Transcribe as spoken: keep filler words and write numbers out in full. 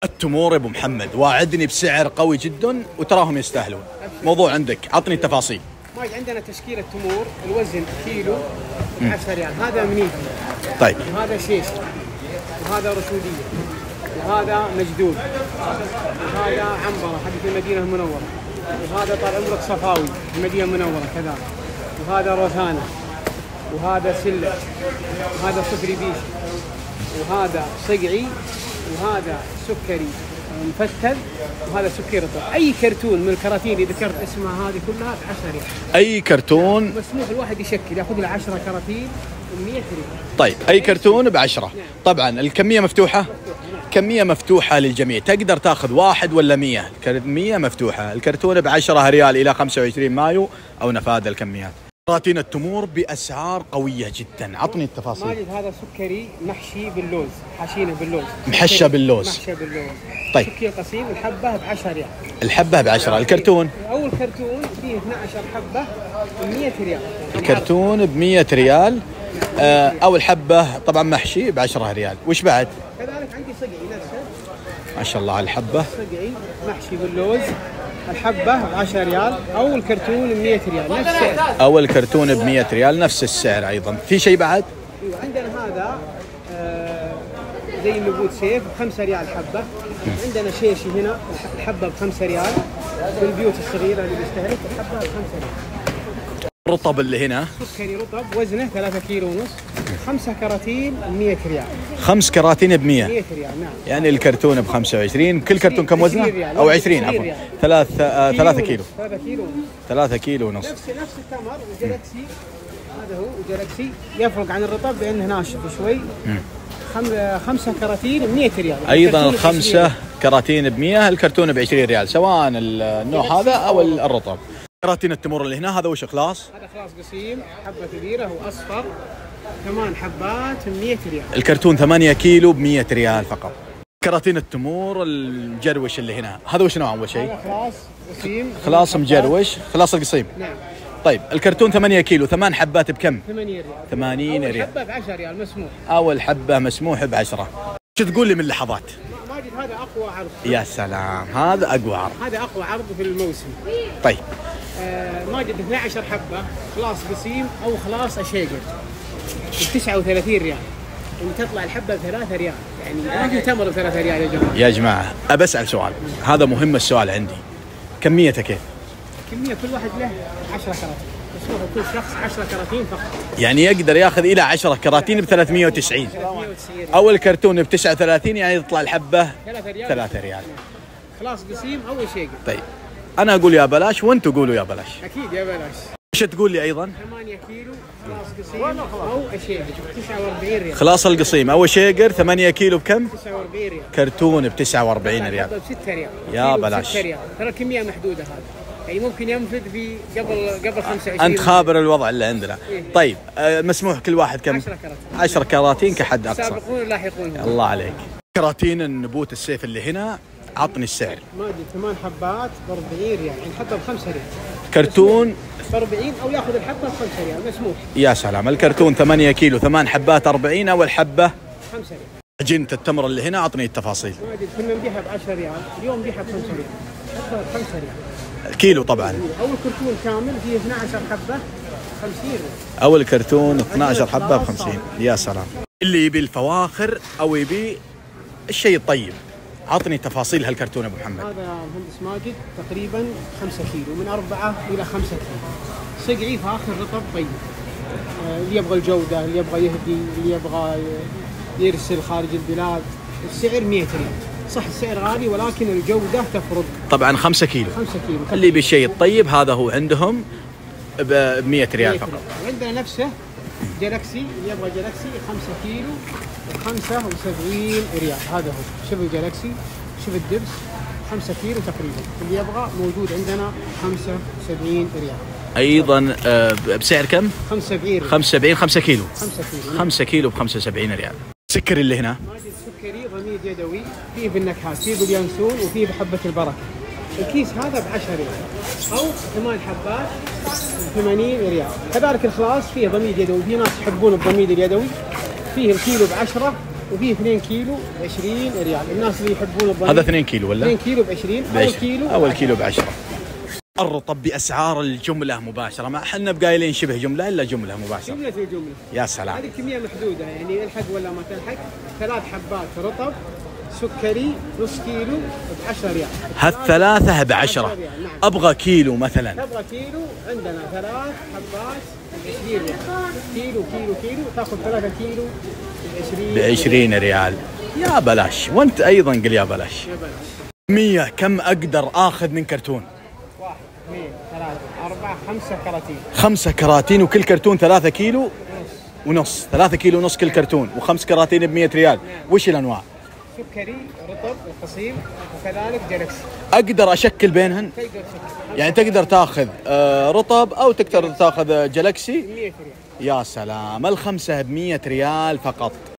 التمور يا ابو محمد، واعدني بسعر قوي جدا وتراهم يستاهلون. موضوع عندك، عطني التفاصيل. ماجد عندنا تشكيله تمور الوزن كيلو ب عشرة ريال، هذا منيفي. طيب. وهذا شيشه، وهذا رشوديه، وهذا مجدود، وهذا عنبره حق المدينه المنوره، وهذا طال عمرك صفاوي المدينه المنوره كذلك، وهذا روزانا، وهذا سله، وهذا صفري بيش، وهذا صقعي، وهذا سكري مفتل، وهذا سكري رطب. اي كرتون من الكراتين اللي ذكرت اسمها هذه كلها ب عشرة ريال. اي كرتون مسموح الواحد يشكل ياخذ له عشرة كراتين ب مئة ريال. طيب اي كرتون ب عشرة. نعم. طبعا الكميه مفتوحه. مفتوحة. نعم. كميه مفتوحه للجميع، تقدر تاخذ واحد ولا مية. الكميه مفتوحه، الكرتون ب عشرة ريال الى خمسة وعشرين مايو او نفاذ الكميات. كراتين التمور باسعار قويه جدا، عطني التفاصيل. ماجد هذا سكري محشي باللوز، حاشينه باللوز، محشى باللوز. محشى باللوز. طيب. سكري قسيم، الحبه ب عشرة ريال. الحبه ب عشرة، الكرتون اول كرتون فيه اثني عشر حبه ب مئة ريال. الكرتون ب مئة ريال. آه اول حبه طبعا محشي ب عشرة ريال. وش بعد؟ كذلك عندي صقعي نفسه، ما شاء الله على الحبه. صقعي محشي باللوز، الحبه ب عشرة ريال، اول كرتون ب مئة ريال نفس السعر. اول كرتون ب مئة ريال نفس السعر ايضا. في شيء بعد؟ ايوه عندنا هذا آه زي النبوت سيف ب خمسة ريال حبه. عندنا شيشي هنا الحبه ب خمسة ريال، في البيوت الصغيره اللي بيستهلك الحبه ب خمسة ريال. الرطب اللي هنا سكري رطب وزنه ثلاثة كيلو ونص، خمسة كراتين ب مئة ريال. خمس كراتين ب مئة. مئة ريال نعم. يعني الكرتون ب خمسة وعشرين. كل كرتون كم وزنه؟ او عشرين عفوا. ثلاثة آه ثلاثة كيلو. ثلاثة كيلو ونص. ثلاثة كيلو ونص. نفس نفس التمر وجالكسي، هذا هو وجالكسي يفرق عن الرطب بانه ناشف شوي. خم... خمسة كراتين ب مئة ريال. ايضا الخمسة كراتين ب مئة، الكرتون ب عشرين ريال سواء النوع هذا او الرطب. كراتين التمر اللي هنا هذا وش خلاص؟ هذا خلاص قسيم، حبه كبيره واصفر، ثمان حبات ب مئة ريال. الكرتون ثمانية كيلو ب مئة ريال فقط. كراتين التمور الجروش اللي هنا هذا وش نوع اول شيء؟ هذا خلاص قسيم، خلاص مجروش، خلاص القصيم. نعم. طيب الكرتون ثمانية كيلو، ثمان حبات بكم؟ ثمانين ريال. ثمانين ريال. حبه ب عشرة ريال مسموح. اول حبه مسموح ب عشرة. شو تقول لي من لحظات؟ ماجد هذا اقوى عرض. يا سلام، هذا اقوى عرض. هذا اقوى عرض في الموسم. طيب. آه ماجد اثني عشر حبه خلاص قسيم او خلاص اشيقر ب تسعة وثلاثين ريال، وتطلع الحبه ب ثلاثة ريال، يعني ما في تمر ب ثلاثة ريال يا جماعه. يا جماعه ابى اسال سؤال، هذا مهم السؤال عندي. كميته كيف؟ كميه كل واحد له عشرة كراتين، مسموح لكل شخص عشرة كراتين فقط. يعني يقدر ياخذ الى عشرة كراتين ب ثلاثمئة وتسعين. ثلاثمئة وتسعين. اول كرتون ب تسعة وثلاثين، يعني يطلع الحبه ثلاثة ريال. ثلاثة ريال. خلاص قسيم او اشيقر. طيب انا اقول يا بلاش وانتم قولوا يا بلاش. اكيد يا بلاش. وش تقول لي ايضا؟ ثمانية كيلو خلاص قسيم او اشيقر ب تسعة وأربعين ريال. خلاص القصيم او شيقر ثمانية كيلو بكم؟ تسعة وأربعين ريال. كرتون ب تسعة وأربعين ريال. ب ستة ريال. يا بلاش. ستة ريال، ترى الكميه محدوده هذا، يعني ممكن ينفذ في قبل قبل خمسة وعشرين. انت خابر الوضع اللي عندنا. إيه؟ طيب آه مسموح كل واحد كم؟ عشرة كراتين. عشرة كراتين كحد اقصى. سابقون لاحقون. الله عليك. كراتين النبوت السيف اللي هنا عطني السعر. ماجد ثمان حبات ب أربعين ريال، يعني حبه ب خمسة ريال. كرتون ب أربعين او ياخذ الحبه ب خمسة ريال مسموح. يا سلام، الكرتون ثمانية كيلو، ثمان حبات أربعين، اول حبه خمسة ريال. عجينة التمر اللي هنا عطني التفاصيل. ماجد كنا نبيعها ب عشرة ريال، اليوم نبيعها ب خمسة ريال. حبه ب خمسة ريال. كيلو طبعا. اول كرتون كامل فيه اثني عشر حبه خمسين ريال. اول كرتون اثني عشر حبه ب خمسين. يا سلام. اللي يبي الفواخر او يبي الشيء الطيب عطني تفاصيل هالكرتون ابو محمد. هذا مهندس ماجد تقريبا خمسة كيلو، من أربعة إلى خمسة كيلو. صقعي فاخر رطب طيب. آه اللي يبغى الجودة، اللي يبغى يهدي، اللي يبغى يرسل خارج البلاد. السعر مئة ريال، صح السعر غالي ولكن الجودة تفرق. طبعا خمسة كيلو. خمسة كيلو. اللي يبي الشيء الطيب هذا هو عندهم ب مئة ريال فقط. وعندنا نفسه جالكسي، اللي يبغى جالكسي خمسة كيلو ب خمسة وسبعين ريال. هذا هو، شوف الجالكسي، شوف الدبس، خمسة كيلو تقريبا، اللي يبغى موجود عندنا خمسة وسبعين ريال. ايضا آه بسعر كم؟ خمسة وسبعين ريال. خمسة وسبعين. خمسة كيلو. خمسة كيلو. خمسة كيلو ب خمسة وسبعين ريال. السكري اللي هنا ماجد سكري ضميد يدوي، فيه بالنكهات، فيه باليانسون وفيه بحبة البركة. الكيس هذا ب عشرة ريال او ثمان حبات ب ثمانين ريال. كذلك الخلاص فيه ضميد يدوي، في ناس يحبون الضميد اليدوي، فيه الكيلو ب عشرة وفي اثنين كيلو ب عشرين ريال. الناس اللي يحبون الضني هذا اثنين كيلو ولا؟ اثنين كيلو ب عشرين. اول كيلو اول كيلو ب عشرة. الرطب باسعار الجمله مباشره، ما احنا بقايلين شبه جمله الا جمله مباشره. جمله الجمله. يا سلام. هذه كميه محدوده يعني الحق ولا ما تلحق. ثلاث حبات رطب سكري نص كيلو ب عشرة ريال. هالثلاثه ب عشرة. نعم. ابغى كيلو مثلا. تبغى كيلو عندنا ثلاث حبات ب عشرين ريال. كيلو كيلو كيلو تاخذ ثلاثة كيلو ب عشرين ب عشرين ريال. يا بلاش، وانت ايضا قل يا بلاش. يا بلاش. مية كم اقدر اخذ من كرتون؟ واحد اثنين ثلاثة أربعة خمسة كراتين. خمسة كراتين وكل كرتون ثلاثة كيلو ونص. ثلاثة كيلو ونص كل كرتون وخمس كراتين ب مية ريال. وش الانواع؟ سكري رطب وقصيم وكذلك جالكسي. اقدر اشكل بينهن؟ تقدر تشكل. يعني تقدر تاخذ آه رطب او تقدر تاخذ جالكسي. مية ريال. يا سلام. الخمسة ب مية ريال فقط.